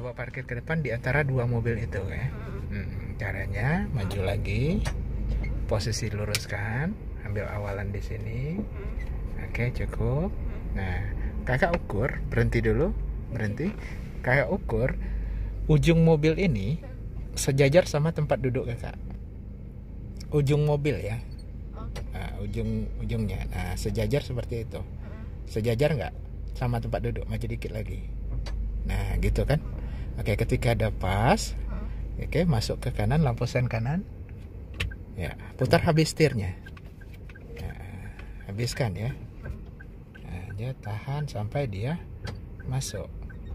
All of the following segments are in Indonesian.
coba parkir ke depan di antara dua mobil itu ya. Caranya maju lagi, posisi luruskan, ambil awalan di sini. Oke, cukup. Nah, kakak ukur, berhenti dulu, berhenti. Kakak ukur ujung mobil ini sejajar sama tempat duduk kakak. Ujung mobil ya. Nah, ujungnya. Nah, sejajar seperti itu. Sejajar nggak sama tempat duduk? Maju dikit lagi. Nah, gitu kan. Oke, ketika ada pas, oke, masuk ke kanan, lampu sen kanan. Ya, putar habis setirnya. Nah, habiskan ya. Nah, dia tahan sampai dia masuk.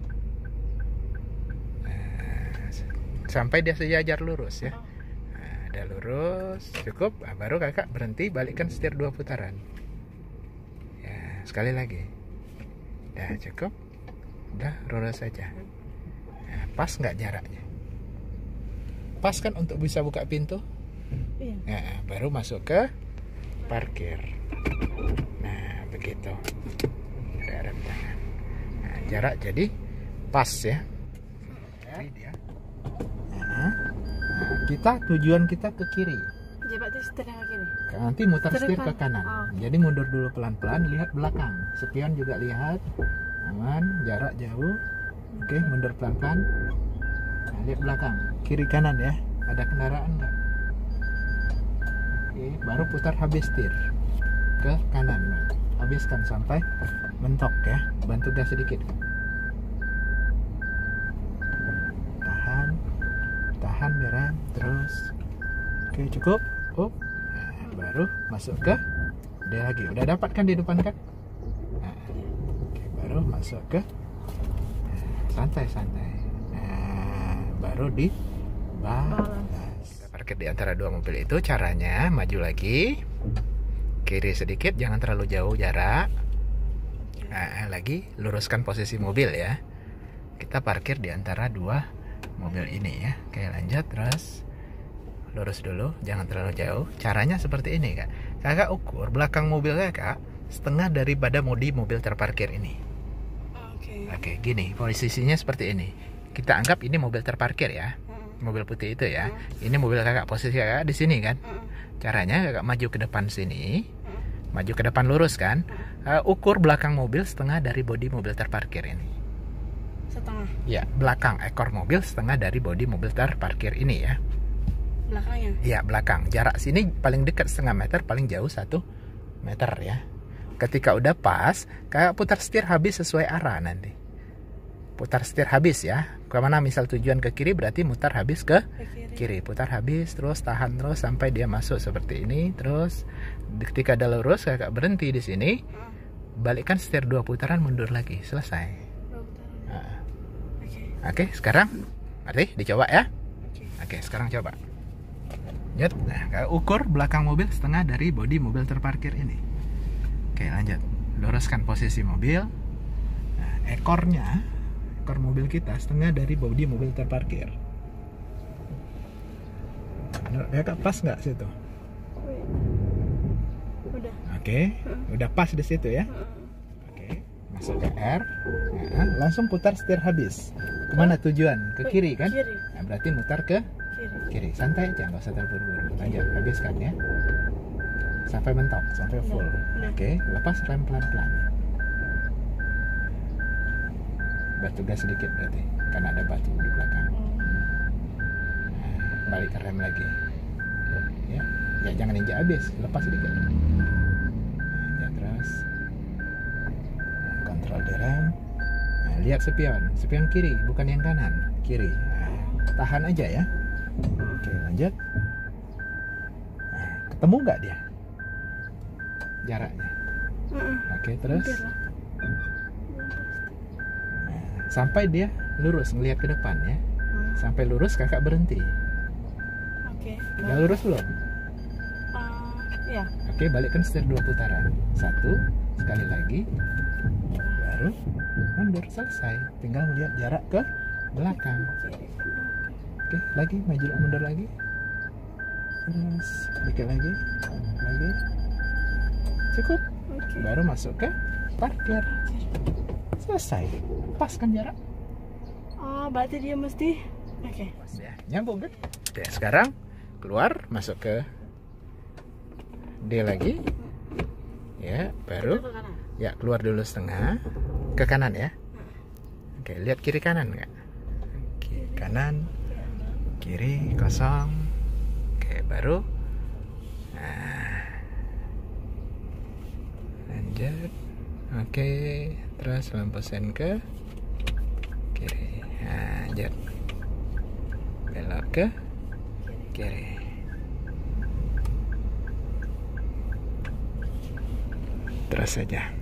Nah, sampai dia sejajar lurus ya. Nah, udah lurus, cukup. Nah, baru kakak berhenti, balikkan setir 2 putaran. Ya, sekali lagi. Udah cukup. Udah lurus saja. Nah, pas nggak jaraknya? Pas kan untuk bisa buka pintu? Iya. Nah, baru masuk ke parkir. Nah, begitu. Ada rem tangan. Nah, jarak jadi pas ya. Nah, kita tujuan kita ke kiri. Jabat itu setirnya ke kiri. Nanti mutar setir ke kanan. Oh. Jadi mundur dulu pelan-pelan, lihat belakang. Spion juga lihat. Aman, jarak jauh. Oke, mundur pelan-pelan. Nah, lihat belakang, kiri kanan ya. Ada kendaraan nggak? Oke, baru putar habis setir ke kanan. Habiskan sampai mentok ya. Bantu gas sedikit. Tahan rem terus. Oke, cukup. Nah, baru masuk ke dia lagi. Udah dapat kan di depan kan? Nah, oke, baru masuk ke santai-santai. Nah, baru di balas. Parkir di antara dua mobil itu caranya maju lagi, kiri sedikit, jangan terlalu jauh jarak. Nah, lagi luruskan posisi mobil ya. Kita parkir di antara dua mobil ini ya. Oke, lanjut terus. Lurus dulu, jangan terlalu jauh. Caranya seperti ini kak. Kakak ukur belakang mobil kakak setengah daripada mobil terparkir ini. Oke, gini posisinya seperti ini. Kita anggap ini mobil terparkir ya. Mobil putih itu ya. Ini mobil kakak, posisi kakak di sini kan. Caranya kakak maju ke depan sini. Maju ke depan lurus kan. Ukur belakang mobil setengah dari bodi mobil terparkir ini. Setengah. Ya, belakang ekor mobil setengah dari bodi mobil terparkir ini ya. Belakangnya? Ya, belakang. Jarak sini paling dekat setengah meter, paling jauh 1 meter ya. Ketika udah pas, kakak putar setir habis sesuai arah nanti. Putar setir habis ya. Kemana misal tujuan ke kiri berarti mutar habis ke kiri. Putar habis terus, tahan terus sampai dia masuk seperti ini. Terus ketika ada lurus kakak berhenti di sini. Balikkan setir 2 putaran, mundur lagi. Selesai. Nah. Oke, sekarang berarti dicoba ya. Oke, sekarang coba. Lanjut. Nah, kakak ukur belakang mobil setengah dari bodi mobil terparkir ini. Oke, lanjut. Luruskan posisi mobil. Nah, ekor mobil kita setengah dari bodi mobil terparkir. Kakak pas nggak situ? Udah. Oke, udah pas di situ ya. Oke, masuk ke R. Nah, langsung putar setir habis. Kemana tujuan? Ke kiri kan? Kiri. Nah, berarti mutar ke kiri. Santai aja, nggak usah terburu-buru. Lanjut, habiskan ya. Sampai mentok, sampai full. Oke, lepas rem pelan-pelan. Batu gas sedikit berarti, karena ada batu di belakang. Nah, balik ke rem lagi. Ya, jangan injak habis, lepas sedikit. Nah, terus. Nah, kontrol di rem. Nah, lihat spion kiri, bukan yang kanan, kiri. Nah, tahan aja ya. Oke, lanjut. Nah, ketemu nggak dia? Jaraknya. Oke, terus. Nah, sampai dia lurus ngelihat ke depan ya. Sampai lurus kakak berhenti. Oke. Udah lurus belum? Iya. Oke, balikkan setir 2 putaran. 1, sekali lagi. Baru mundur, selesai. Tinggal melihat jarak ke belakang. Oke, lagi maju mundur lagi. Terus sedikit lagi. Cukup. Baru masuk ke parkir. Selesai. Pas kan jarak? Oh, berarti dia mesti. Oke. Ya, nyambung kan? Oke, sekarang keluar, masuk ke D lagi. Ya, baru. Itu ke kanan. Ya, keluar dulu setengah. Ke kanan ya. Oke, lihat kiri kanan nggak? Oke, kanan, kiri, kosong. Oke, baru. Nah, lanjut. Oke, terus lampu sen ke kiri. Nah, lanjut. Belok ke kiri. Terus saja.